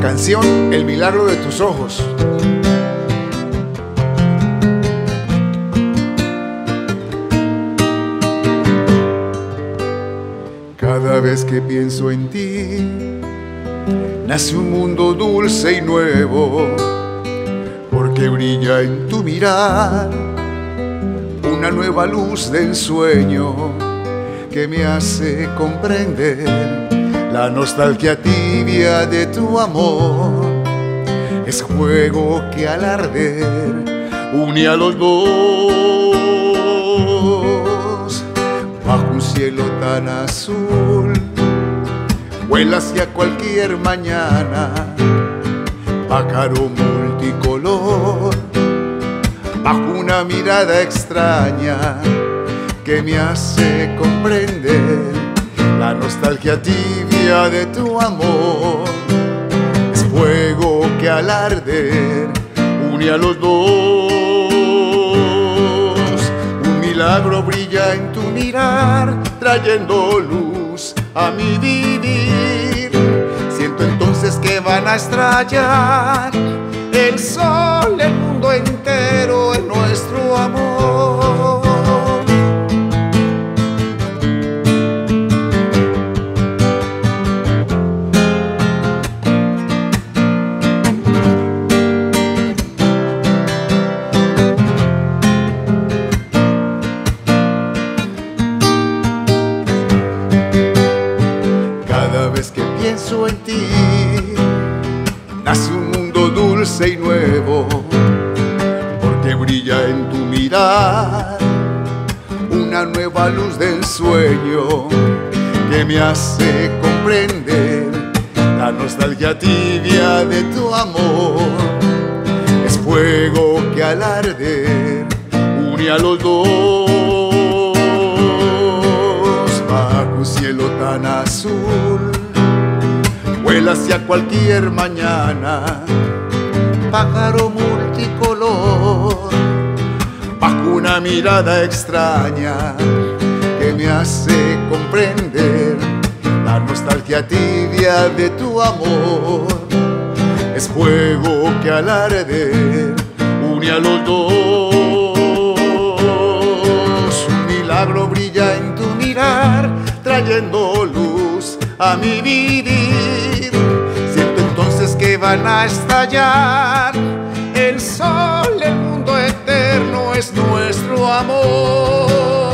canción El milagro de tus ojos. Cada vez que pienso en ti, nace un mundo dulce y nuevo, porque brilla en tu mirar una nueva luz de ensueño que me hace comprender la nostalgia tibia de tu amor. Es fuego que al arder une a los dos. Bajo un cielo tan azul, vuela hacia cualquier mañana, pájaro multicolor, bajo una mirada extraña que me hace comprender la nostalgia tibia de tu amor. Es fuego que al arder une a los dos. Un milagro brilla en tu mirar, trayendo luz a mi vivir. Siento entonces que van a estrellar el sol, el mundo entero en nuestro amor. Cada vez que pienso en ti, nace un mundo dulce y nuevo, porque brilla en tu mirar una nueva luz de ensueño que me hace comprender la nostalgia tibia de tu amor. Es fuego que al arder une a los dos. Bajo un cielo tan azul, vuela hacia cualquier mañana, pájaro multicolor, bajo una mirada extraña que me hace comprender la nostalgia tibia de tu amor. Es fuego que al arder une a los dos. Un milagro brilla en tu mirar, trayendo luz a mi vivir. Siento entonces que van a estallar el sol, el mundo eterno es nuestro amor.